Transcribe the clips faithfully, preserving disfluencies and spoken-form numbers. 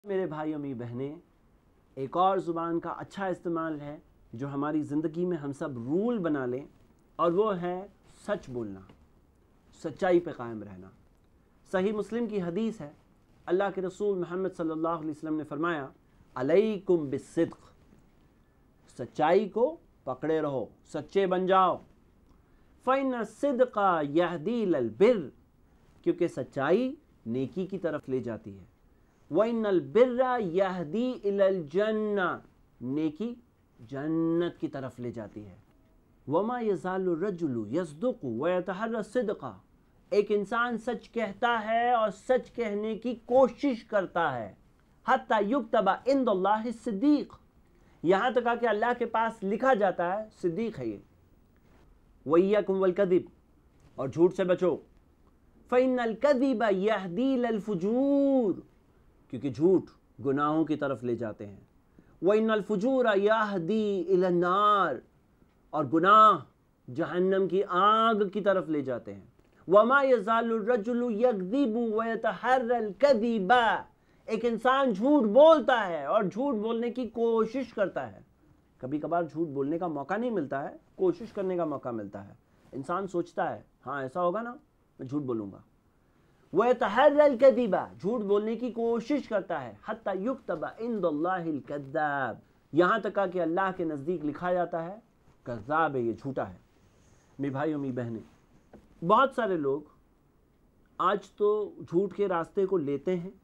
میرے بھائی امی بہنیں، ایک اور زبان کا اچھا استعمال ہے جو ہماری زندگی میں ہم سب رول بنا لیں، اور وہ ہے سچ بولنا، سچائی پہ قائم رہنا۔ صحیح مسلم کی حدیث ہے، اللہ کے رسول محمد صلی اللہ علیہ وسلم نے فرمایا علیکم بالصدق، سچائی کو پکڑے رہو، سچے بن جاؤ۔ فَإِنَّ الصِّدْقَ يَهْدِي إِلَى الْبِرِّ، کیونکہ سچائی نیکی کی طرف لے جاتی ہے۔ وَإِنَّ الْبِرَّ يَهْدِي إِلَى الْجَنَّةِ، نیکی جنت کی طرف لے جاتی ہے۔ وَمَا يَزَالُ الرَّجُلُ يَصْدُقُ وَيَتَحَرَّى الصِّدْقَ، ایک انسان سچ کہتا ہے اور سچ کہنے کی کوشش کرتا ہے، حَتَّى يُكْتَبَ عِنْدَ اللَّهِ الصِّدِّيقُ، یہاں تک کہ اللہ کے پاس لکھا جاتا ہے صدیق ہے یہ۔ وَإِيَّاكُمْ وَالْكَذِبَ، اور جھوٹ سے بچو۔ فَإِنَّ الْكَذِبَ يَهْدِي إِلَى الْفُجُورِ، کیونکہ جھوٹ گناہوں کی طرف لے جاتے ہیں۔ وَإِنَّ الْفُجُورَ يَهْدِي إِلَى النَّارِ، اور گناہ جہنم کی آگ کی طرف لے جاتے ہیں۔ وَمَا يَزَالُ الرَّجُلُ يَكْذِبُ وَيَتَحَرَّى الْكَذِبَ، ایک انسان جھوٹ بولتا ہے اور جھوٹ بولنے کی کوشش کرتا ہے۔ کبھی کبھار جھوٹ بولنے کا موقع نہیں ملتا ہے، کوشش کرنے کا موقع ملتا ہے۔ انسان سوچتا ہے ہاں ایسا ہوگا نا، میں جھوٹ بولوں گا۔ وَيَتَحَرَّى الْكَذِبَ، جھوٹ بولنے کی کوشش کرتا ہے۔ حَتَّى يُكْتَبَ عِنْدَ اللَّهِ الْكَذَّابُ، یہاں تک کہ اللہ کے نزدیک لکھا جاتا ہے کذاب ہے، یہ جھوٹا ہے۔ میرے بھائی امی بہنیں، بہت سارے لوگ آج تو جھوٹ کے راستے کو لیتے ہیں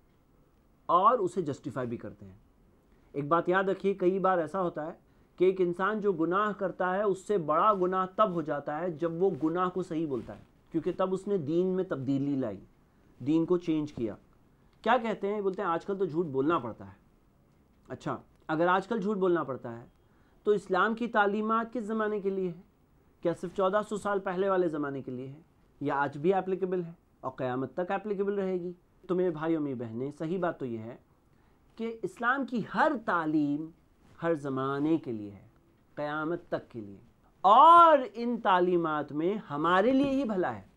اور اسے جسٹیفائی بھی کرتے ہیں۔ ایک بات یاد رکھیے، کئی بار ایسا ہوتا ہے کہ ایک انسان جو گناہ کرتا ہے اس سے بڑا گناہ تب ہو جاتا ہے جب وہ گناہ کو صحیح بولتا ہے، کیونکہ تب اس نے دین میں تبدیلی لائی، دین کو چینج کیا۔ کیا کہتے ہیں؟ بولتے ہیں آج کل تو جھوٹ بولنا پڑتا ہے۔ اچھا، اگر آج کل جھوٹ بولنا پڑتا ہے تو اسلام کی تعلیمات کس زمانے کے لیے ہے؟ کیا صرف چودہ سو سال پہلے والے زمانے کے لیے ہے، یا آج بھی اپلیکیبل ہے اور قیامت تک اپلیکیبل رہے گی؟ تو میرے بھائی اور میری بہنیں، صحیح بات تو یہ ہے کہ اسلام کی ہر تعلیم ہر زمانے کے لیے ہے، قیامت تک کے لیے، اور ان تعلیمات میں ہمارے لیے ہی بھلا ہے،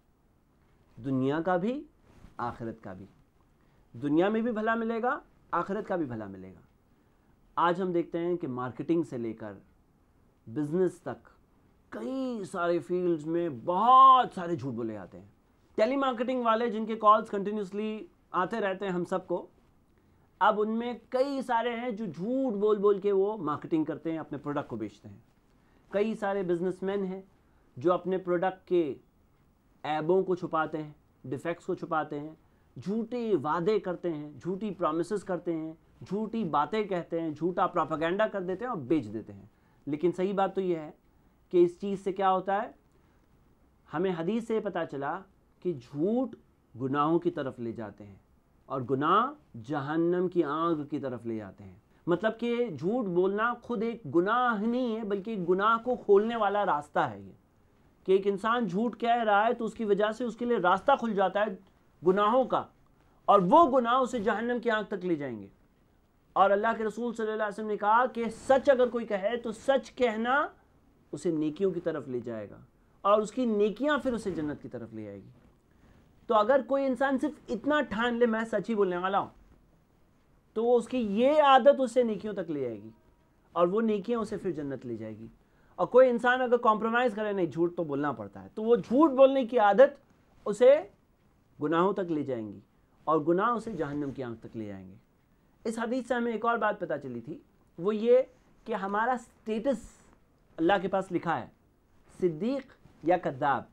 دنیا کا بھی آخرت کا بھی۔ دنیا میں بھی بھلا ملے گا، آخرت کا بھی بھلا ملے گا۔ آج ہم دیکھتے ہیں کہ مارکیٹنگ سے لے کر بزنس تک کئی سارے فیلڈز میں بہت سارے جھوٹ بولے جاتے ہیں۔ ٹیلی مارکیٹنگ والے جن کے کالز کنٹینیوسلی آتے رہتے ہیں ہم سب کو، اب ان میں کئی سارے ہیں جو جھوٹ بول بول کے وہ مارکیٹنگ کرتے ہیں، اپنے پروڈکٹ کو بیچتے ہیں۔ کئی سارے بزنس مین ہیں جو اپنے پروڈکٹ کے عیبوں کو چھپاتے ہیں، ڈیفیکٹس کو چھپاتے ہیں، جھوٹے وعدے کرتے ہیں، جھوٹی پرومسز کرتے ہیں، جھوٹی باتیں کہتے ہیں، جھوٹا پروپیگنڈا کر دیتے ہیں اور بیچ دیتے ہیں۔ لیکن صحیح بات تو یہ ہے کہ اس چیز سے کیا ہوتا ہے، ہمیں حدیث سے پتہ چلا کہ جھوٹ گناہوں کی طرف لے جاتے ہیں اور گناہ جہنم کی آگ کی طرف لے جاتے ہیں۔ مطلب کہ جھوٹ بولنا خود ایک گناہ نہیں ہے، بلکہ ایک گناہ کو کھولنے والا راستہ ہے یہ، کہ ایک انسان جھوٹ کہہ رہا ہے تو اس کی وجہ سے اس کے لیے راستہ کھل جاتا ہے گناہوں کا، اور وہ گناہ اسے جہنم کی آگ تک لے جائیں گے۔ اور اللہ کے رسول صلی اللہ علیہ وسلم نے کہا کہ سچ اگر کوئی کہے تو سچ کہنا اسے نیکیوں کی طرف لے جائے گا، اور اس کی نیکیاں پھر اسے جنت کی طرف لے آئے گی۔ تو اگر کوئی انسان صرف اتنا ٹھان لے میں سچ ہی بولنے والا ہوں، تو وہ اس کی یہ عادت اسے نیکیوں تک لے آئے گی، اور وہ نیکیاں اسے پھر جنت لے جائے گی۔ اور کوئی انسان اگر کمپرومائز کرے نہیں جھوٹ تو بولنا پڑتا ہے، تو وہ جھوٹ بولنے کی عادت اسے گناہوں تک لے جائیں گی، اور گناہ اسے جہنم کی آنکھ تک لے جائیں گے۔ اس حدیث سے ہمیں ایک اور بات پتہ چلی تھی، وہ یہ کہ ہمارا سٹیٹس اللہ کے پاس لکھا ہے، صدیق یا کذاب۔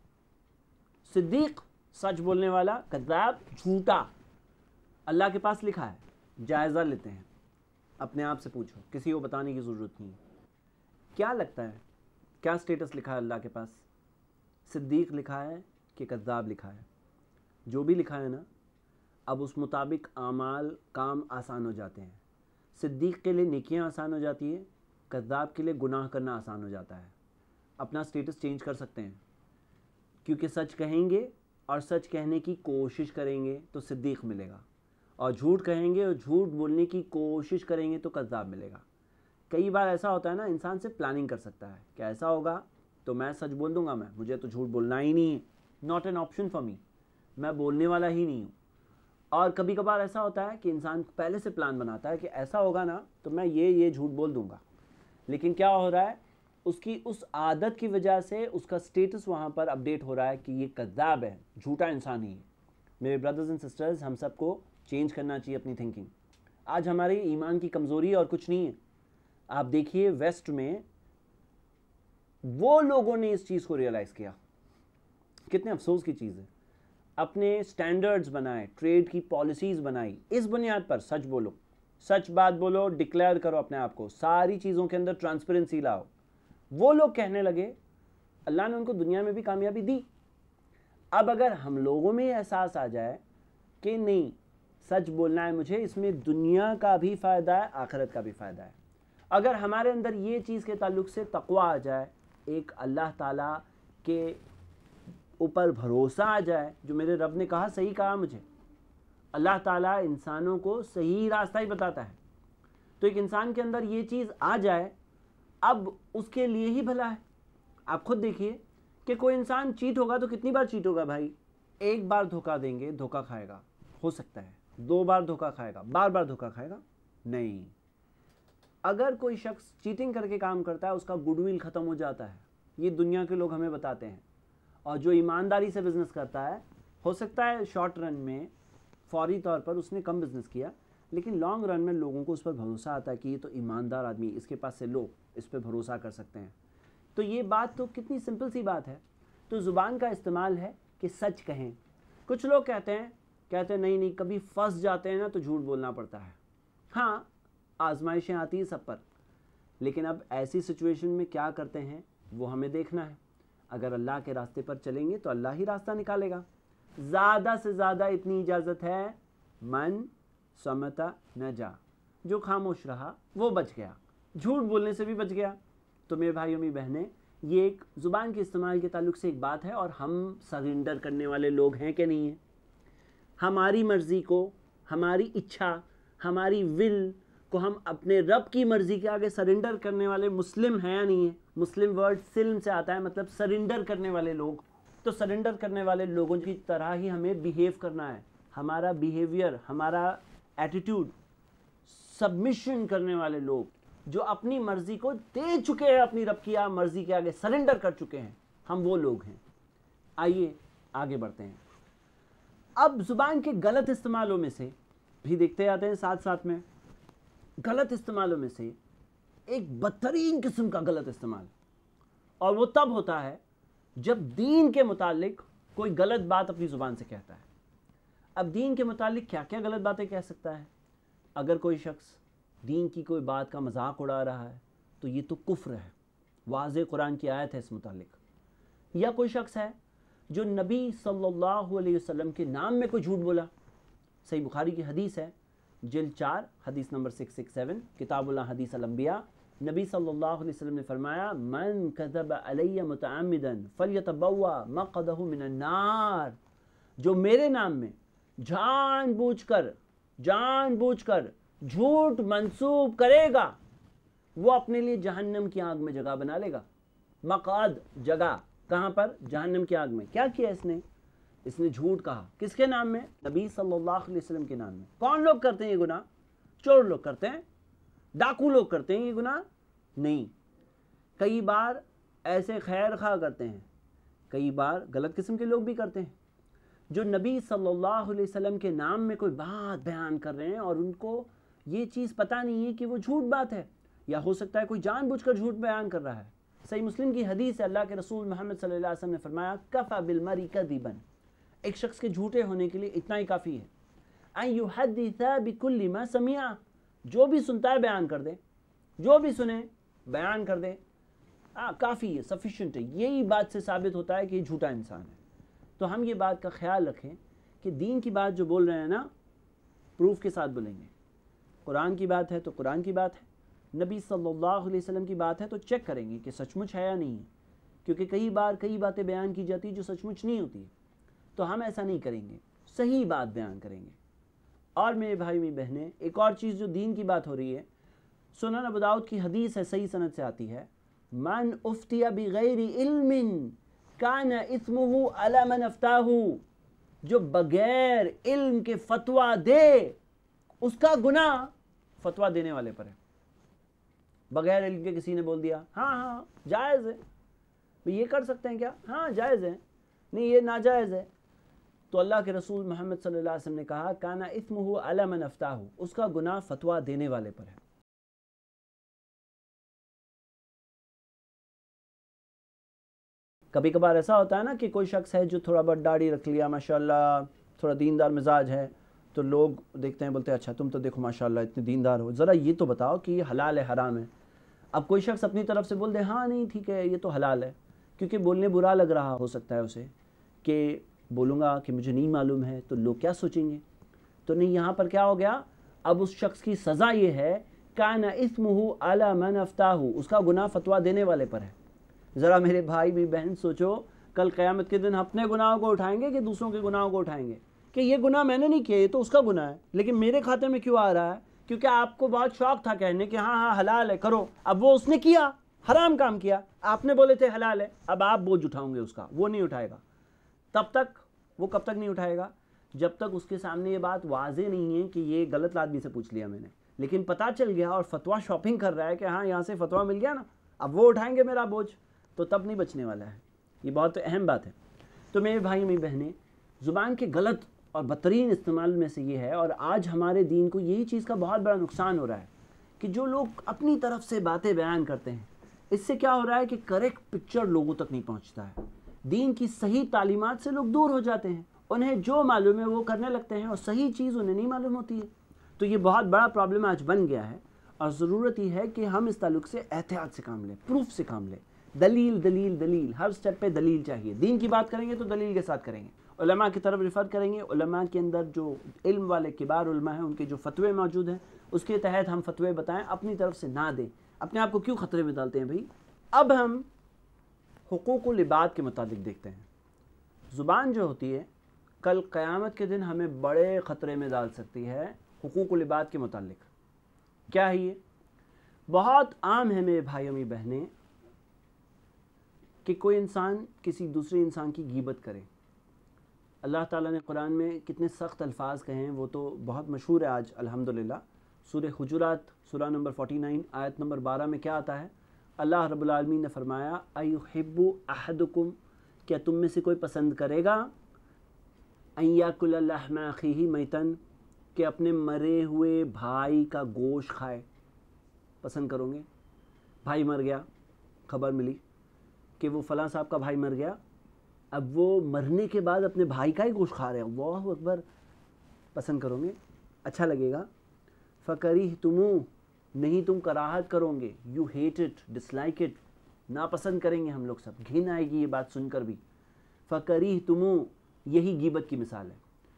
صدیق سچ بولنے والا، کذاب جھوٹا، اللہ کے پاس لکھا ہے۔ جائزہ لیتے ہیں، اپنے آپ سے پوچھو، کسی کو بتانے کی ضرورت نہیں۔ کیا لگتا ہے کیا سٹیٹس لکھا ہے اللہ کے پاس؟ صدیق لکھا ہے کہ کذاب لکھا ہے؟ جو بھی لکھا ہے نا، اب اس مطابق اعمال کام آسان ہو جاتے ہیں۔ صدیق کے لیے نیکیاں آسان ہو جاتی ہیں، کذاب کے لیے گناہ کرنا آسان ہو جاتا ہے۔ اپنا سٹیٹس چینج کر سکتے ہیں، کیونکہ سچ کہیں گے اور سچ کہنے کی کوشش کریں گے تو صدیق ملے گا، اور جھوٹ کہیں گے اور جھوٹ بولنے کی کوشش کریں گے تو کذاب ملے گا۔ کئی بار ایسا ہوتا ہے نا، انسان سے پلاننگ کر سکتا ہے کہ ایسا ہوگا تو میں سچ بول دوں گا، میں مجھے تو جھوٹ بولنا ہی نہیں ہے، not an option for me, میں بولنے والا ہی نہیں ہوں۔ اور کبھی کبھار ایسا ہوتا ہے کہ انسان پہلے سے پلان بناتا ہے کہ ایسا ہوگا نا تو میں یہ یہ جھوٹ بول دوں گا، لیکن کیا ہو رہا ہے، اس کی اس عادت کی وجہ سے اس کا سٹیٹس وہاں پر اپڈیٹ ہو رہا ہے کہ یہ کذاب ہے، جھوٹا انسان ہی ہے۔ میرے بردرز اینڈ سسٹرز، ہم سب کو چینج کرنا چاہیے اپنی تھنکنگ۔ آج ہماری ایمان کی کمزوری اور کچھ نہیں ہے۔ آپ دیکھیے ویسٹ میں وہ لوگوں نے اس چیز کو ریئلائز کیا، کتنے افسوس کی چیز ہے، اپنے سٹینڈرڈز بنائے، ٹریڈ کی پالیسیز بنائی، اس بنیاد پر سچ بولو، سچ بات بولو، ڈکلیئر کرو اپنے آپ کو، ساری چیزوں کے اندر ٹرانسپیرنسی لاؤ۔ وہ لوگ کہنے لگے، اللہ نے ان کو دنیا میں بھی کامیابی دی۔ اب اگر ہم لوگوں میں احساس آ جائے کہ نہیں، سچ بولنا ہے مجھے، اس میں دنیا کا بھی فائدہ ہے، آخرت کا بھی فائدہ ہے، اگر ہمارے اندر یہ چیز کے تعلق سے تقویٰ آ جائے، ایک اللہ تعالیٰ کے اوپر بھروسہ آ جائے، جو میرے رب نے کہا صحیح کہا مجھے، اللہ تعالیٰ انسانوں کو صحیح راستہ ہی بتاتا ہے، تو ایک انسان کے اندر یہ چیز آ جائے، اب اس کے لیے ہی بھلا ہے۔ آپ خود دیکھیے کہ کوئی انسان چیٹ ہوگا تو کتنی بار چیٹ ہوگا بھائی؟ ایک بار دھوکہ دیں گے، دھوکہ کھائے گا، ہو سکتا ہے دو بار دھوکہ کھائے گا، بار بار دھوکہ کھائے گا نہیں۔ اگر کوئی شخص چیٹنگ کر کے کام کرتا ہے، اس کا گڈ ول ختم ہو جاتا ہے، یہ دنیا کے لوگ ہمیں بتاتے ہیں۔ اور جو ایمانداری سے بزنس کرتا ہے، ہو سکتا ہے شارٹ رن میں فوری طور پر اس نے کم بزنس کیا، لیکن لانگ رن میں لوگوں کو اس پر بھروسہ آتا ہے کہ یہ تو ایماندار آدمی، اس کے پاس سے لو، اس پہ بھروسہ کر سکتے ہیں۔ تو یہ بات تو کتنی سمپل سی بات ہے۔ تو زبان کا استعمال ہے کہ سچ کہیں۔ کچھ لوگ کہتے ہیں کہتے ہیں نہیں نہیں کبھی پھنس جاتے ہیں نا تو جھوٹ بولنا پڑتا ہے۔ ہاں، آزمائشیں آتی ہیں سب پر، لیکن اب ایسی سچویشن میں کیا کرتے ہیں وہ ہمیں دیکھنا ہے۔ اگر اللہ کے راستے پر چلیں گے تو اللہ ہی راستہ نکالے گا۔ زیادہ سے زیادہ اتنی اجازت ہے، من سمتا نجا، جو خاموش رہا وہ بچ گیا، جھوٹ بولنے سے بھی بچ گیا۔ تو میرے بھائی امی بہنیں، یہ ایک زبان کے استعمال کے تعلق سے ایک بات ہے، اور ہم سرنڈر کرنے والے لوگ ہیں کہ نہیں ہیں؟ ہماری مرضی کو، ہماری اچھا، ہماری ول کو ہم اپنے رب کی مرضی کے آگے سرنڈر کرنے والے مسلم ہیں یا نہیں ہیں؟ مسلم ورڈ سلم سے آتا ہے، مطلب سرنڈر کرنے والے لوگ۔ تو سرنڈر کرنے والے لوگوں کی طرح ہی ہمیں بیہیو کرنا ہے۔ ہمارا بیہیویئر، ہمارا ایٹیٹیوڈ، سبمیشن کرنے والے لوگ جو اپنی مرضی کو دے چکے ہیں، اپنی رب کی مرضی کے آگے سرنڈر کر چکے ہیں، ہم وہ لوگ ہیں۔ آئیے آگے بڑھتے ہیں۔ اب زبان کے غلط استعمالوں میں سے بھی دیکھتے آتے ہیں، ساتھ ساتھ میں غلط استعمالوں میں سے ایک بدترین قسم کا غلط استعمال، اور وہ تب ہوتا ہے جب دین کے متعلق کوئی غلط بات اپنی زبان سے کہتا ہے۔ اب دین کے متعلق کیا کیا غلط باتیں کہہ سکتا ہے؟ اگر کوئی شخص دین کی کوئی بات کا مذاق اڑا رہا ہے تو یہ تو کفر ہے، واضح قرآن کی آیت ہے اس متعلق۔ یا کوئی شخص ہے جو نبی صلی اللہ علیہ وسلم کے نام میں کوئی جھوٹ بولا، صحیح بخاری کی حدیث ہے، جلد چار حدیث نمبر سکس سکس سیون، کتاب اللہ حدیث الانبیاء، نبی صلی اللہ علیہ وسلم نے فرمایا، من کذب علی متعمدا فلیتبوا مقعدہ من النار، جو میرے نام میں جان بوجھ کر جان بوجھ کر جھوٹ منسوب کرے گا، وہ اپنے لیے جہنم کی آگ میں جگہ بنا لے گا۔ مقعد، جگہ، کہاں پر؟ جہنم کی آگ میں۔ کیا کیا اس نے؟ اس نے جھوٹ کہا، کس کے نام میں؟ نبی صلی اللہ علیہ وسلم کے نام میں۔ کون لوگ کرتے ہیں یہ گناہ؟ چور لوگ کرتے ہیں، ڈاکو لوگ کرتے ہیں یہ گناہ؟ نہیں، کئی بار ایسے خیر خواہ کرتے ہیں، کئی بار غلط قسم کے لوگ بھی کرتے ہیں، جو نبی صلی اللہ علیہ وسلم کے نام میں کوئی بات بیان کر رہے ہیں اور ان کو یہ چیز پتہ نہیں ہے کہ وہ جھوٹ بات ہے، یا ہو سکتا ہے کوئی جان بوجھ کر جھوٹ بیان کر رہا ہے۔ صحیح مسلم کی حدیث ہے، اللہ کے رسول محمد صلی اللہ علیہ وسلم نے فرمایا، کفى بالمرء کذبا، ایک شخص کے جھوٹے ہونے کے لیے اتنا ہی کافی ہے، ان یحدث بکل ما سمع، جو بھی سنتا ہے بیان کر دے، جو بھی سنے بیان کر دے، ہاں کافی ہے، سفیشینٹ ہے۔ یہی بات سے ثابت ہوتا ہے کہ یہ جھوٹا انسان ہے۔ تو ہم یہ بات کا خیال رکھیں کہ دین کی بات جو بول رہے ہیں نا، پروف کے ساتھ بولیں گے۔ قرآن کی بات ہے تو قرآن کی بات ہے، نبی صلی اللہ علیہ وسلم کی بات ہے تو چیک کریں گے کہ سچ مچ ہے یا نہیں ہے، کیونکہ کئی بار کئی باتیں بیان کی جاتی جو سچ مچ نہیں ہوتی، تو ہم ایسا نہیں کریں گے، صحیح بات بیان کریں گے۔ اور میرے بھائی میری بہنیں، ایک اور چیز جو دین کی بات ہو رہی ہے، سنن ابو داؤد کی حدیث ہے، صحیح سند سے آتی ہے، من افتی بغیر علم کان اسمہ علی من افتاہ، جو بغیر علم کے فتویٰ دے اس کا گناہ فتویٰ دینے والے پر ہے۔ بغیر علم کے کسی نے بول دیا ہاں ہاں جائز ہے، یہ کر سکتے ہیں کیا؟ ہاں جائز ہے، نہیں یہ ناجائز ہے، تو اللہ کے رسول محمد صلی اللہ علیہ وسلم نے کہا کانا اثمہ علی من افتاہ، اس کا گناہ فتویٰ دینے والے پر ہے۔ کبھی کبھار ایسا ہوتا ہے نا کہ کوئی شخص ہے جو تھوڑا بہت داڑھی رکھ لیا ماشاءاللہ، تھوڑا دیندار مزاج ہے، تو لوگ دیکھتے ہیں بولتے ہیں اچھا تم تو دیکھو ماشاءاللہ اتنے دیندار ہو، ذرا یہ تو بتاؤ کہ یہ حلال ہے حرام ہے۔ اب کوئی شخص اپنی طرف سے بول دے ہاں نہیں ٹھیک ہے یہ تو حلال ہے، کیونکہ بولنے برا لگ رہا ہو سکتا ہے اسے کہ بولوں گا کہ مجھے نہیں معلوم ہے تو لوگ کیا سوچیں گے، تو نہیں یہاں پر کیا ہو گیا، اب اس شخص کی سزا یہ ہے کان اثمہ علی من افتاہ، اس کا گناہ فتویٰ دینے والے پر ہے۔ ذرا میرے بھائی بھی بہن سوچو کل قیامت کے دن اپنے گناہوں کو اٹھائیں گے کہ دوسروں کے گناہوں کو اٹھائیں گے، کہ یہ گناہ میں نے نہیں کیا یہ تو اس کا گناہ ہے، لیکن میرے کھاتے میں کیوں آ رہا ہے؟ کیونکہ آپ کو بہت شوق تھا کہنے کہ ہاں ہاں حلال ہے کرو، اب وہ اس نے کیا حرام کام کیا، آپ نے بولے تھے حلال ہے، اب آپ بوجھ اٹھاؤں گے اس کا، وہ نہیں اٹھائے گا۔ تب تک وہ کب تک نہیں اٹھائے گا؟ جب تک اس کے سامنے یہ بات واضح نہیں ہے کہ یہ غلط آدمی سے پوچھ لیا میں نے، لیکن پتہ چل گیا اور فتویٰ شاپنگ کر رہا ہے کہ ہاں یہاں سے فتویٰ مل گیا نا، اب وہ اٹھائیں گے میرا بوجھ، تو تب نہیں بچنے والا ہے۔ یہ بہت اہم بات ہے۔ تو میرے بھائی میری بہنیں، زبان کے غلط اور بدترین استعمال میں سے یہ ہے، اور آج ہمارے دین کو یہی چیز کا بہت بڑا نقصان ہو رہا ہے کہ جو لوگ اپنی طرف سے باتیں بیان کرتے ہیں، اس سے کیا ہو رہا ہے کہ کریکٹ پکچر لوگوں تک نہیں پہنچتا ہے، دین کی صحیح تعلیمات سے لوگ دور ہو جاتے ہیں، انہیں جو معلوم ہے وہ کرنے لگتے ہیں اور صحیح چیز انہیں نہیں معلوم ہوتی ہے۔ تو یہ بہت بڑا پرابلم آج بن گیا ہے، اور ضرورت یہ ہے کہ ہم اس تعلق سے احتیاط سے کام لیں، پروف سے کام لیں، دلیل دلیل دلیل، ہر سٹیپ پہ دلیل چاہیے۔ دین کی بات کریں گے تو دلیل کے ساتھ کریں گے، علماء کی طرف ریفر کریں گے، علماء کے اندر جو علم والے کبار علماء ہیں ان کے جو فتوے موجود ہیں اس کے تحت ہم فتوے بتائیں، اپنی طرف سے نہ دیں۔ اپنے آپ کو کیوں خطرے میں ڈالتے ہیں بھائی؟ اب ہم حقوق العباد کے متعلق دیکھتے ہیں۔ زبان جو ہوتی ہے کل قیامت کے دن ہمیں بڑے خطرے میں ڈال سکتی ہے حقوق العباد کے متعلق۔ کیا ہے یہ؟ بہت عام ہے میرے بھائیوں میری بہنیں کہ کوئی انسان کسی دوسرے انسان کی غیبت کرے۔ اللہ تعالیٰ نے قرآن میں کتنے سخت الفاظ کہے ہیں، وہ تو بہت مشہور ہے آج الحمدللہ۔ سورہ حجرات سورہ نمبر انچاس آیت نمبر بارہ میں کیا آتا ہے؟ اللہ رب العالمین نے فرمایا ایحب احدکم، کیا تم میں سے کوئی پسند کرے گا ان یاکل لحم اخیہ میتا، کہ اپنے مرے ہوئے بھائی کا گوشت کھائے؟ پسند کرو گے؟ بھائی مر گیا، خبر ملی کہ وہ فلاں صاحب کا بھائی مر گیا، اب وہ مرنے کے بعد اپنے بھائی کا ہی گوشت کھا رہے ہیں، اللہ اکبر، پسند کرو گے؟ اچھا لگے گا؟ فَكَرِهْتُمُوهُ، نہیں تم کراہت کرو گے، you hate it, dislike it, ناپسند کریں گے ہم لوگ سب، گھن آئے گی یہ بات سن کر بھی۔ فَكَرِهْتُمُوهُ، یہی غیبت کی مثال ہے۔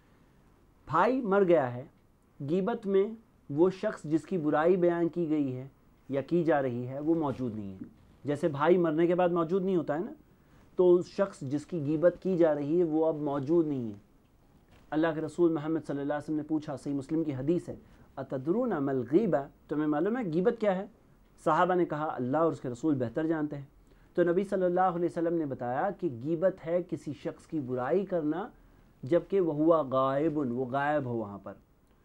بھائی مر گیا ہے، غیبت میں وہ شخص جس کی برائی بیان کی گئی ہے یا کی جا رہی ہے وہ موجود نہیں ہے، جیسے بھائی مرنے کے بعد موجود نہیں ہوتا ہے نا، تو اس شخص جس کی غیبت کی جا رہی ہے وہ اب موجود نہیں ہے۔ اللہ کے رسول محمد صلی اللہ علیہ وسلم نے پوچھا، صحیح مسلم کی حدیث ہے، اتدرون ما الغیبہ، تمہیں معلوم ہے غیبت کیا ہے؟ صحابہ نے کہا اللہ اور اس کے رسول بہتر جانتے ہیں۔ تو نبی صلی اللہ علیہ وسلم نے بتایا کہ غیبت ہے کسی شخص کی برائی کرنا جبکہ وہ ہوا غائب، وہ غائب ہو وہاں پر،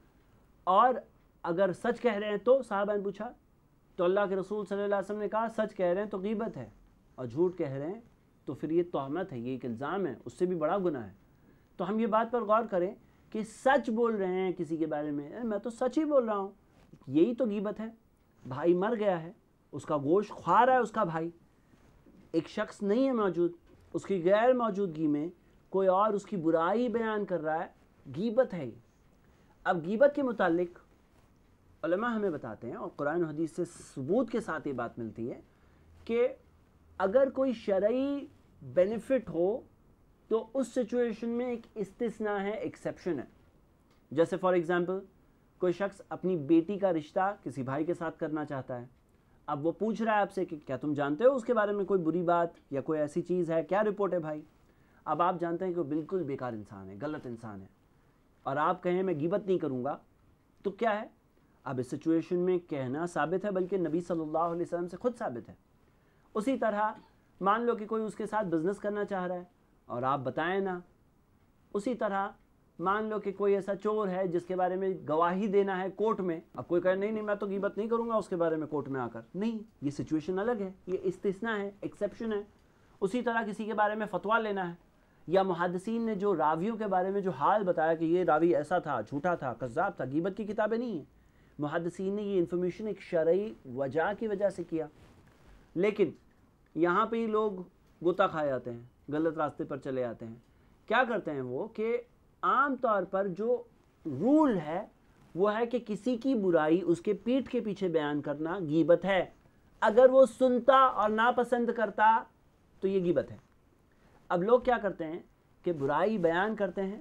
اور اگر سچ کہہ رہے ہیں تو، صحابہ نے پوچھا تو اللہ کے رسول صلی اللہ علیہ وسلم نے کہا سچ کہہ رہے ہیں تو غیبت ہے، اور جھوٹ کہہ رہے ہیں تو پھر یہ تہمت ہے، یہ ایک الزام ہے، اس سے بھی بڑا گناہ ہے۔ تو ہم یہ بات پر غور کریں کہ سچ بول رہے ہیں کسی کے بارے میں، میں تو سچ ہی بول رہا ہوں، یہی تو غیبت ہے۔ بھائی مر گیا ہے، اس کا گوشت کھا رہا ہے اس کا بھائی، ایک شخص نہیں ہے موجود، اس کی غیر موجودگی میں کوئی اور اس کی برائی بیان کر رہا ہے، غیبت ہے۔ اب غیبت کے متعلق علماء ہمیں بتاتے ہیں اور قرآن و حدیث سے ثبوت کے ساتھ یہ بات ملتی ہے کہ اگر کوئی شرعی بینیفٹ ہو تو اس سچویشن میں ایک استثناء ہے، ایکسیپشن ہے۔ جیسے فار ایگزامپل کوئی شخص اپنی بیٹی کا رشتہ کسی بھائی کے ساتھ کرنا چاہتا ہے، اب وہ پوچھ رہا ہے آپ سے کہ کیا تم جانتے ہو اس کے بارے میں کوئی بری بات یا کوئی ایسی چیز ہے، کیا رپورٹ ہے بھائی؟ اب آپ جانتے ہیں کہ وہ بالکل بیکار انسان ہے، غلط انسان ہے، اور آپ کہیں میں غیبت نہیں کروں گا، تو کیا ہے؟ اب اس سچویشن میں کہنا ثابت ہے، بلکہ نبی صلی اللہ علیہ وسلم سے خود ثابت ہے۔ اسی طرح مان لو کہ کوئی اس کے ساتھ بزنس کرنا چاہ رہا ہے اور آپ بتائیں نا، उसी तरह मान लो कि कोई ऐसा चोर है जिसके बारे में गवाही देना है कोर्ट में, अब कोई कहे नहीं नहीं मैं तो गीबत नहीं करूँगा उसके बारे में कोर्ट में आकर, नहीं, ये सिचुएशन अलग है, ये इस्तिस्ना है, एक्सेप्शन है। उसी तरह किसी के बारे में फतवा लेना है, या मुहद्दिसीन ने जो रावियों के बारे में जो हाल बताया कि ये रावी ऐसा था, झूठा था, कज़्ज़ाब था, गीबत की किताबें नहीं हैं। मुहद्दिसीन ने ये इन्फॉर्मेशन एक शरई वजह की वजह से किया। लेकिन यहाँ पे ही लोग गोता खा जाते हैं, गलत रास्ते पर चले जाते हैं। क्या करते हैं वो कि आम तौर पर जो रूल है वो है कि किसी की बुराई उसके पीठ के पीछे बयान करना गीबत है। अगर वो सुनता और नापसंद करता तो ये गीबत है। अब लोग क्या करते हैं कि बुराई बयान करते हैं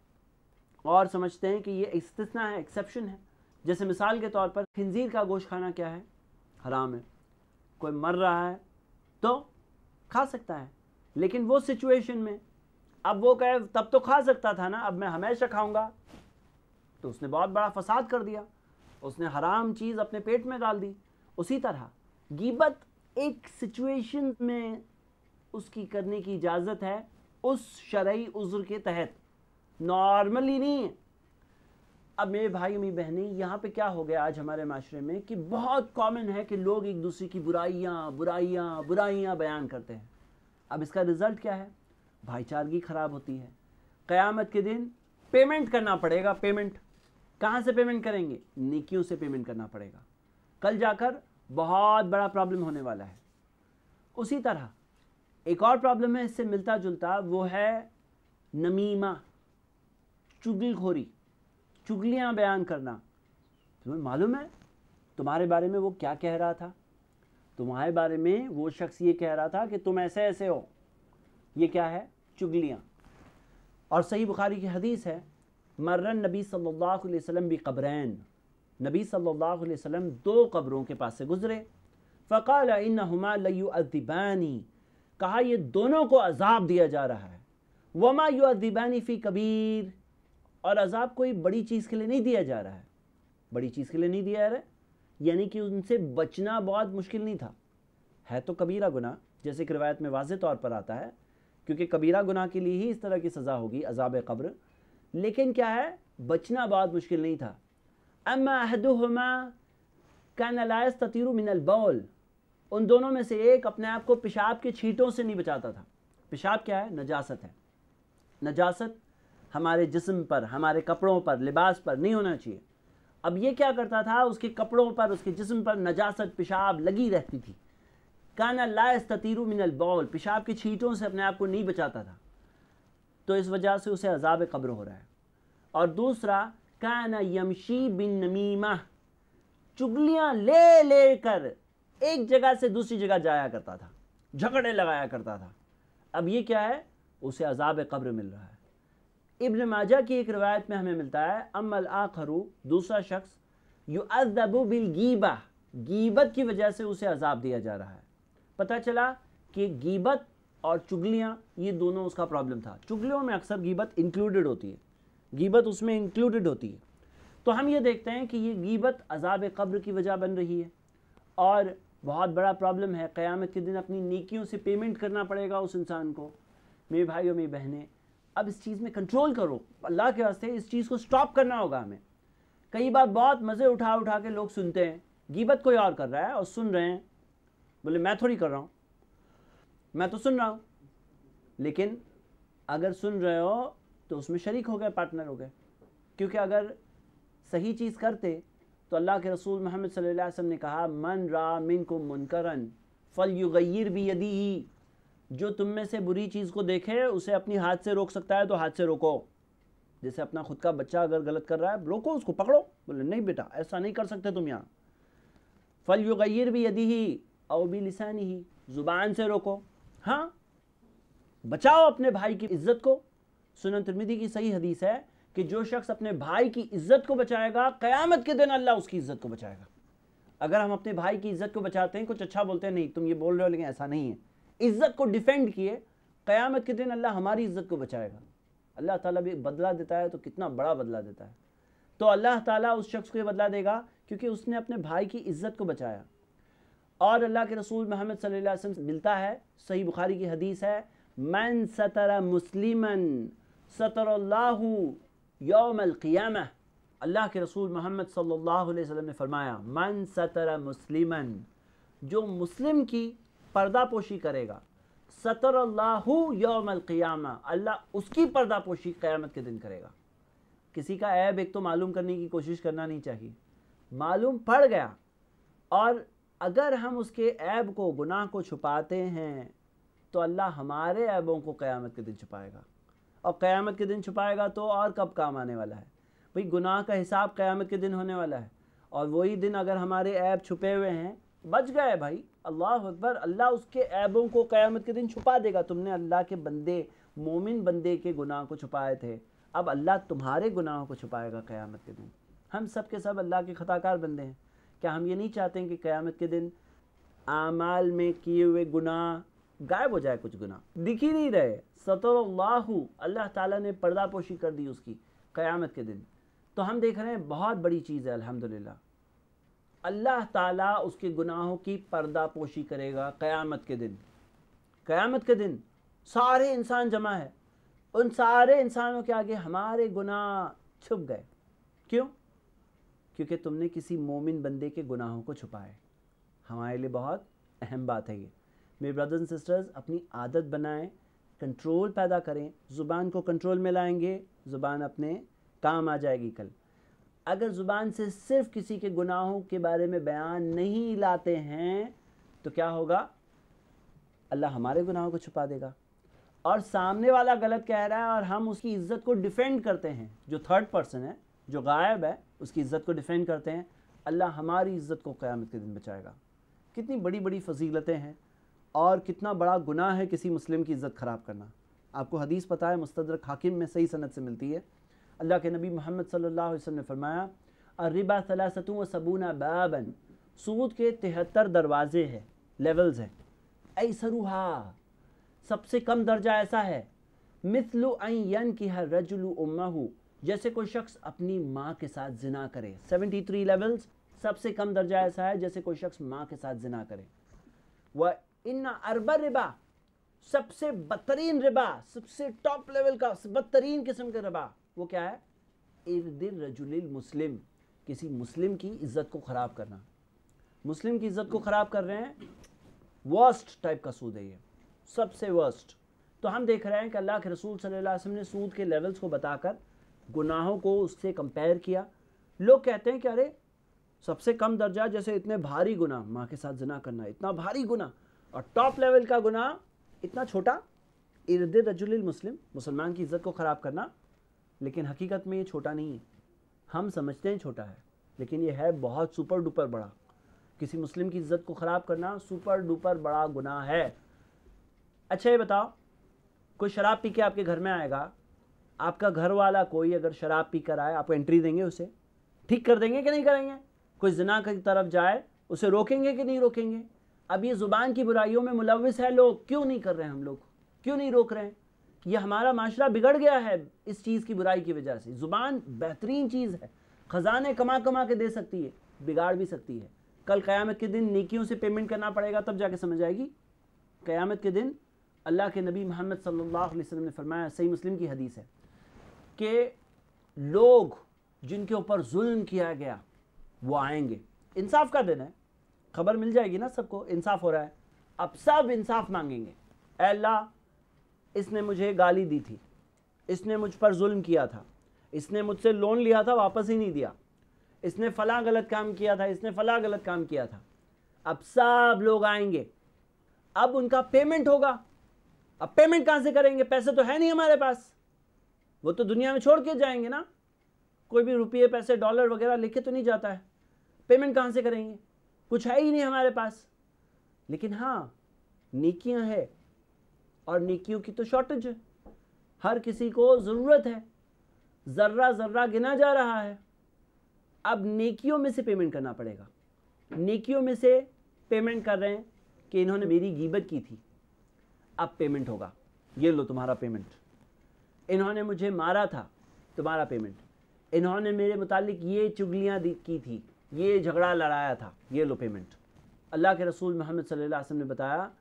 और समझते हैं कि ये इस्तिस्ना है, एक्सेप्शन है। जैसे मिसाल के तौर पर खिंजीर का गोश्त खाना क्या है? हराम है। कोई मर रहा है तो खा सकता है, लेकिन वो सिचुएशन में अब वो कहे तब तो खा सकता था ना, अब मैं हमेशा खाऊंगा, तो उसने बहुत बड़ा फसाद कर दिया, उसने हराम चीज़ अपने पेट में डाल दी। उसी तरह गीबत एक सिचुएशन में उसकी करने की इजाज़त है, उस शरई उज़्र के तहत, नॉर्मली नहीं है। अब मेरे भाई मेरी बहनें, यहाँ पे क्या हो गया आज हमारे माशरे में कि बहुत कॉमन है कि लोग एक दूसरे की बुराइयाँ बुराइयाँ बुराइयाँ बयान करते हैं। अब इसका रिज़ल्ट क्या है? भाईचारगी ख़राब होती है। क़यामत के दिन पेमेंट करना पड़ेगा। पेमेंट कहाँ से पेमेंट करेंगे? नेकियों से पेमेंट करना पड़ेगा। कल जाकर बहुत बड़ा प्रॉब्लम होने वाला है। उसी तरह एक और प्रॉब्लम है इससे मिलता जुलता, वो है नमीमा, चुगलखोरी, चुगलियाँ बयान करना। तुम्हें मालूम है तुम्हारे बारे में वो क्या कह रहा था? तुम्हारे बारे में वो शख्स ये कह रहा था कि तुम ऐसे ऐसे हो। ये क्या है? चुगलियाँ। और सही बुखारी की हदीस है, मर्रन नबी सल्लल्लाहु अलैहि वसल्लम भी कब्रैन, नबी सल्लल्लाहु अलैहि वसल्लम दो कब्रों के पास से गुजरे। फ़क़ाल इन्नहुमा लयुअज़्ज़िबानी, कहा ये दोनों को अजाब दिया जा रहा है। वमा युअज़्ज़िबानी फ़ी कबीर, और अजाब कोई बड़ी चीज़ के लिए नहीं दिया जा रहा है। बड़ी चीज़ के लिए नहीं दिया जा रहा है, यानी कि उनसे बचना बहुत मुश्किल नहीं था। है तो कबीरा गुनाह, जैसे कि रिवायत में वाज़े तौर पर आता है, क्योंकि कबीरा गुनाह के लिए ही इस तरह की सज़ा होगी, अज़ाब कब्र। लेकिन क्या है, बचना बहुत मुश्किल नहीं था। अम्मा अहदुहुमा कान ला यस्ततीरु मिनल बौल, उन दोनों में से एक अपने आप को पेशाब के छींटों से नहीं बचाता था। पेशाब क्या है? नजासत है। नजासत हमारे जिस्म पर, हमारे कपड़ों पर, लिबास पर नहीं होना चाहिए। अब ये क्या करता था, उसके कपड़ों पर, उसके जिस्म पर नजासत, पेशाब लगी रहती थी। काना ला यस्ततीरु मिनल बौल, पेशाब के छींटों से अपने आप को नहीं बचाता था, तो इस वजह से उसे अज़ाब कब्र हो रहा है। और दूसरा, काना यमशी बिन नमीमा, चुगलियाँ ले ले कर एक जगह से दूसरी जगह जाया करता था, झगड़े लगाया करता था। अब ये क्या है? उसे अज़ाब कब्र मिल रहा है। इब्न माजा की एक रिवायत में हमें मिलता है, अम्मल आखरू, दूसरा शख्स, युअज़्ज़बु बिल गीबा, गीबत की वजह से उसे अज़ाब दिया जा रहा है। पता चला कि गीबत और चुगलियाँ ये दोनों उसका प्रॉब्लम था। चुगलियों में अक्सर गीबत इंक्लूडेड होती है, गीबत उसमें इंक्लूडेड होती है। तो हम ये देखते हैं कि ये गीबत अज़ाब कब्र की वजह बन रही है और बहुत बड़ा प्रॉब्लम है। क़यामत के दिन अपनी नेकियों से पेमेंट करना पड़ेगा उस इंसान को। मेरे भाइयों मेरी बहनें, अब इस चीज़ में कंट्रोल करो, अल्लाह के वास्ते इस चीज़ को स्टॉप करना होगा हमें। कई बार बहुत मज़े उठा उठा के लोग सुनते हैं, गीबत कोई और कर रहा है और सुन रहे हैं, बोले मैं थोड़ी कर रहा हूँ, मैं तो सुन रहा हूँ। लेकिन अगर सुन रहे हो तो उसमें शरीक हो गए, पार्टनर हो गए। क्योंकि अगर सही चीज़ करते तो अल्लाह के रसूल मोहम्मद सल्लल्लाहु अलैहि वसल्लम ने कहा, मन रा मिनकुम मुनकरन फलयुगय्यिर बियदिही, जो तुम में से बुरी चीज़ को देखे उसे अपनी हाथ से रोक सकता है तो हाथ से रोको। जैसे अपना खुद का बच्चा अगर गलत कर रहा है, रोको उसको, पकड़ो, बोले नहीं बेटा ऐसा नहीं कर सकते तुम यहाँ। फलयुगय्यिर बियदिही औ बिलिसानिही, ज़ुबान से रोको, हाँ बचाओ अपने भाई की इज़्ज़त को। सुनन तिरमिज़ी की सही हदीस है कि जो शख्स अपने भाई की इज़्ज़त को बचाएगा, क़यामत के दिन अल्लाह उसकी इज़्ज़त को बचाएगा। अगर हम अपने भाई की इज़्ज़त को बचाते हैं, कुछ अच्छा बोलते हैं, नहीं तुम ये बोल रहे हो लेकिन ऐसा नहीं है, इज़्ज़त को डिफेंड किए, क़यामत के दिन अल्लाह हमारी इज़्ज़त को बचाएगा। अल्लाह ताला भी बदला देता है तो कितना बड़ा बदला देता है। तो अल्लाह ताला उस शख्स को ये बदला देगा क्योंकि उसने अपने भाई की इज़्ज़त को बचाया। और अल्लाह के रसूल मोहम्मद सल्लल्लाहु अलैहि वसल्लम से मिलता है, सही बुखारी की हदीस है, मन सतरा मुस्लिमन सतरल्लाहु यौमल क़ियामह, अल्लाह के रसूल मोहम्मद सल्लल्लाहु अलैहि वसल्लम ने फरमाया, मन सतर मुस्लिमन, जो मुस्लिम की पर्दापोशी करेगा, सतरल्लाहु यौमल क़ियामह, अल्लाह उसकी पर्दापोशी क़यामत के दिन करेगा। किसी का ऐब एक तो मालूम करने की कोशिश करना नहीं चाहिए, मालूम पड़ गया और अगर हम उसके ऐब को, गुनाह को छुपाते हैं तो अल्लाह हमारे ऐबों को क़यामत के दिन छुपाएगा, और क़यामत के दिन छुपाएगा तो और कब काम आने वाला है भाई। गुनाह का हिसाब क़यामत के दिन होने वाला है, और वही दिन अगर हमारे ऐब छुपे हुए हैं, बच गए भाई, अल्लाह अकबर, अल्लाह उसके ऐबों को क़यामत के दिन छुपा देगा। तुमने अल्लाह के बंदे, मोमिन बंदे के गुनाह को छुपाए थे, अब अल्लाह तुम्हारे गुनाहों को छुपाएगा क़यामत के दिन। हम सब के सब अल्लाह के खताकार बंदे हैं। क्या हम ये नहीं चाहते हैं कि क़यामत के दिन आमाल में किए हुए गुनाह गायब हो जाए, कुछ गुनाह दिख ही नहीं रहे। सतरल्लाहु, अल्लाह ताला ने पर्दापोशी कर दी उसकी क़यामत के दिन। तो हम देख रहे हैं बहुत बड़ी चीज़ है अल्हम्दुलिल्लाह, अल्लाह ताला उसके गुनाहों की पर्दापोशी करेगा क़यामत के दिन। क़यामत के दिन सारे इंसान जमा है, उन सारे इंसानों के आगे हमारे गुनाह छुप गए। क्यों? क्योंकि तुमने किसी मोमिन बंदे के गुनाहों को छुपाए। हमारे लिए बहुत अहम बात है ये। मेरे ब्रदर्स एंड सिस्टर्स, अपनी आदत बनाएं, कंट्रोल पैदा करें, ज़ुबान को कंट्रोल में लाएंगे, ज़ुबान अपने काम आ जाएगी कल। अगर ज़ुबान से सिर्फ किसी के गुनाहों के बारे में बयान नहीं लाते हैं तो क्या होगा? अल्लाह हमारे गुनाहों को छुपा देगा। और सामने वाला गलत कह रहा है और हम उसकी इज़्ज़त को डिफेंड करते हैं, जो थर्ड पर्सन है, जो गायब है, उसकी इज़्ज़त को डिफेंड करते हैं, अल्लाह हमारी इज़्ज़त को क़यामत के दिन बचाएगा। कितनी बड़ी बड़ी फजीलतें हैं और कितना बड़ा गुनाह है किसी मुस्लिम की इज़्ज़त ख़राब करना। आपको हदीस पता है, मुस्तदरक हाकिम में सही सनद से मिलती है। अल्लाह के नबी मोहम्मद सल्लल्लाहु अलैहि वसल्लम ने फरमाया, अर्रिबा सलासतु व सबूना बाबन, सूद के तिहत्तर दरवाजे हैं, लेवल्स हैं। ऐसरुहा, सबसे कम दर्जा ऐसा है, मिथलु अन यनकिह रजुलु उम्महु, जैसे कोई शख्स अपनी माँ के साथ जिना करे। तिहत्तर लेवल्स, सबसे कम दर्जा ऐसा है जैसे कोई शख्स माँ के साथ जिना करे। व इन्ना अरबा रिबा, सबसे बदतरीन रिबा, सबसे टॉप लेवल का बदतरीन किस्म का रिबा, वो क्या है? इर्दिर रजुलिल मुस्लिम, किसी मुस्लिम की इज़्ज़त को ख़राब करना। मुस्लिम की इज़्ज़त को ख़राब कर रहे हैं, वर्स्ट टाइप का सूद है ये, सबसे वर्स्ट। तो हम देख रहे हैं कि अल्लाह के रसूल सल्लल्लाहु अलैहि वसल्लम ने सूद के लेवल्स को बताकर गुनाहों को उससे कंपेयर किया। लोग कहते हैं कि अरे सबसे कम दर्जा, जैसे इतने भारी गुनाह, माँ के साथ ज़िना करना इतना भारी गुनाह, और टॉप लेवल का गुनाह इतना छोटा, इर्दिर रजुलिल मुस्लिम, मुसलमान की इज़्ज़त को ख़राब करना। लेकिन हकीकत में ये छोटा नहीं है, हम समझते हैं छोटा है, लेकिन ये है बहुत सुपर डुपर बड़ा। किसी मुस्लिम की इज़्ज़त को ख़राब करना सुपर डुपर बड़ा गुनाह है। अच्छा ये बताओ, कोई शराब पी के आपके घर में आएगा, आपका घर वाला कोई अगर शराब पी कर आए, आप एंट्री देंगे, उसे ठीक कर देंगे कि नहीं करेंगे? कोई ज़िना की तरफ जाए, उसे रोकेंगे कि नहीं रोकेंगे? अब ये ज़ुबान की बुराइयों में मुलव्विस है लोग, क्यों नहीं कर रहे हैं? हम लोग क्यों नहीं रोक रहे हैं? ये हमारा माशरा बिगड़ गया है इस चीज़ की बुराई की वजह से। ज़ुबान बेहतरीन चीज़ है, ख़जाने कमा कमा के दे सकती है, बिगाड़ भी सकती है। कल क़यामत के दिन नेकियों से पेमेंट करना पड़ेगा, तब जाके समझ आएगी। क़यामत के दिन अल्लाह के नबी मोहम्मद सल्लल्लाहु अलैहि वसल्लम ने फरमाया, सही मुस्लिम की हदीस है, कि लोग जिनके ऊपर जुल्म किया गया वो आएंगे। इंसाफ का दिन है, खबर मिल जाएगी ना सबको, इंसाफ हो रहा है। अब सब इंसाफ मांगेंगे, ऐ अल्लाह, इसने मुझे गाली दी थी, इसने मुझ पर जुल्म किया था, इसने मुझसे लोन लिया था वापस ही नहीं दिया, इसने फला गलत काम किया था, इसने फला गलत काम किया था। अब सब लोग आएंगे, अब उनका पेमेंट होगा। अब पेमेंट कहाँ से करेंगे? पैसे तो है नहीं हमारे पास, वो तो दुनिया में छोड़ के जाएंगे ना। कोई भी रुपये पैसे डॉलर वगैरह लेके तो नहीं जाता है। पेमेंट कहाँ से करेंगे? कुछ है ही नहीं हमारे पास। लेकिन हाँ, नेकियां है, और नेकियों की तो शॉर्टेज है, हर किसी को ज़रूरत है, ज़र्रा ज़र्रा गिना जा रहा है। अब नेकियों में से पेमेंट करना पड़ेगा। नेकियों में से पेमेंट कर रहे हैं कि इन्होंने मेरी गीबत की थी, अब पेमेंट होगा, ये लो तुम्हारा पेमेंट। इन्होंने मुझे मारा था, तुम्हारा पेमेंट। इन्होंने मेरे मुतालिक ये चुगलियाँ की थी, ये झगड़ा लड़ाया था, ये लो पेमेंट। अल्लाह के रसूल मोहम्मद सल्लल्लाहु अलैहि वसल्लम ने बताया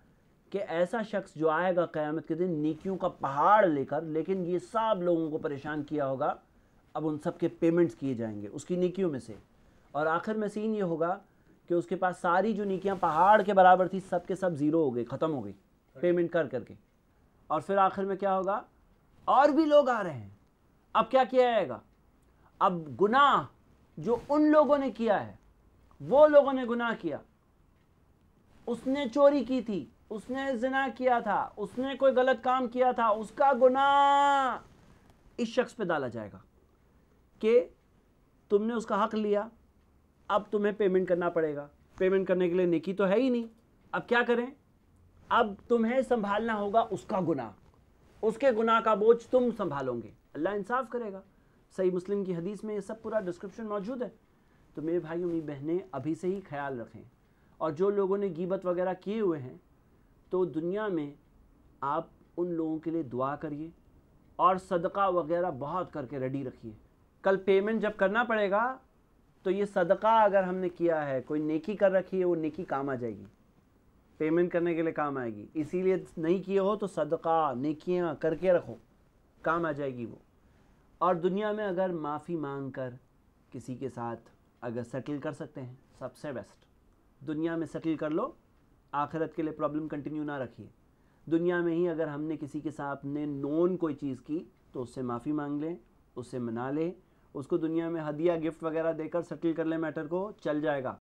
کہ ایسا شخص جو آئے گا قیامت کے دن نیکیوں کا پہاڑ لے کر، لیکن یہ سب لوگوں کو پریشان کیا ہوگا، اب ان سب کے پیمنٹس کیے جائیں گے اس کی نیکیوں میں سے، اور آخر میں سین یہ ہوگا کہ اس کے پاس ساری جو نیکیاں پہاڑ کے برابر تھی سب کے سب زیرو ہو گئی، ختم ہو گئی پیمنٹ کر کر کے. اور پھر آخر میں کیا ہوگا؟ اور بھی لوگ آ رہے ہیں. اب کیا کیا جائے گا؟ اب گناہ جو ان لوگوں نے کیا ہے، وہ لوگوں نے گناہ کیا، اس نے چوری کی تھی، اس نے زنا کیا تھا، اس نے کوئی غلط کام کیا تھا، اس کا گناہ اس شخص پہ ڈالا جائے گا کہ تم نے اس کا حق لیا، اب تمہیں پیمنٹ کرنا پڑے گا. پیمنٹ کرنے کے لیے نیکی تو ہے ہی نہیں، اب کیا کریں؟ اب تمہیں سنبھالنا ہوگا اس کا گناہ، اس کے گناہ کا بوجھ تم سنبھالو گے. اللہ انصاف کرے گا. صحیح مسلم کی حدیث میں یہ سب پورا ڈسکرپشن موجود ہے. تو میرے بھائیوں میری بہنیں ابھی سے ہی خیال رکھیں. اور جو لوگوں نے غیبت وغیرہ کیے ہوئے ہیں تو دنیا میں آپ ان لوگوں کے لیے دعا کریے اور صدقہ وغیرہ بہت کر کے ریڈی رکھیے. کل پیمنٹ جب کرنا پڑے گا تو یہ صدقہ اگر ہم نے کیا ہے، کوئی نیکی کر رکھی ہے، وہ نیکی کام آ جائے گی، پیمنٹ کرنے کے لیے کام آئے گی. اسی لیے نہیں کیے ہو تو صدقہ نیکیاں کر کے رکھو، کام آ جائے گی وہ. اور دنیا میں اگر معافی مانگ کر کسی کے ساتھ اگر سیٹل کر سکتے ہیں سب سے بیسٹ. دنیا میں سیٹل کر لو، آخرت کے لیے پرابلم کنٹینیو نہ رکھیے. دنیا میں ہی اگر ہم نے کسی کے ساتھ نے نون کوئی چیز کی تو اس سے معافی مانگ لیں، اس سے منا لیں، اس کو دنیا میں ہدیہ گفٹ وغیرہ دے کر سیٹل کر لیں میٹر کو، چل جائے گا.